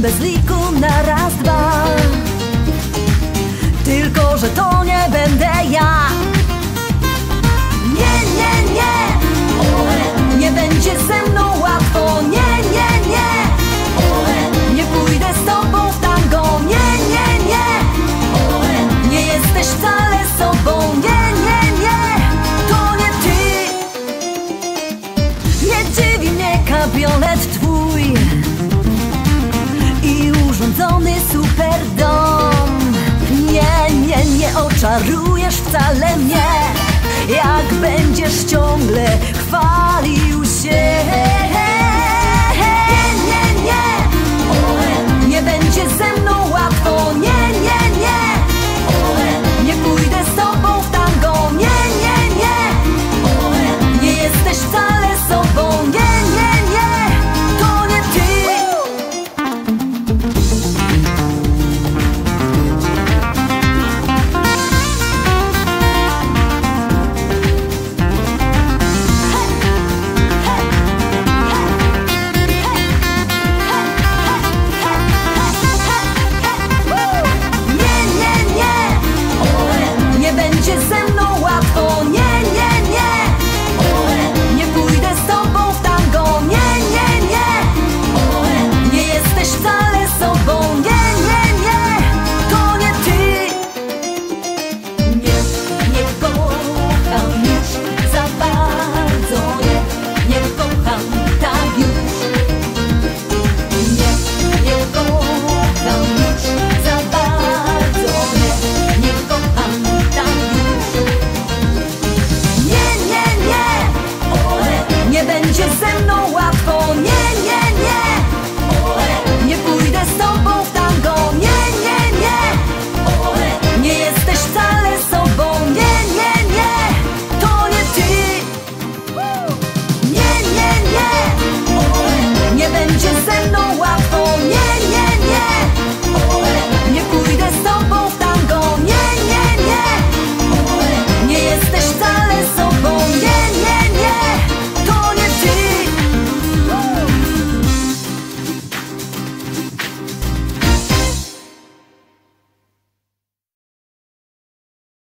bez liku na raz, dwa. Tylko że to nie będę ja. Nie, nie, nie, nie będzie ze mną łatwo. Nie, nie, nie, nie pójdę z tobą w tango. Nie, nie, nie, nie jesteś wcale sobą. Nie, nie, nie, to nie ty. Nie dziwi mnie kabriolet twój i urządzony super dom. Nie, nie, nie oczarujesz wcale mnie, jak będziesz ciągle chwalić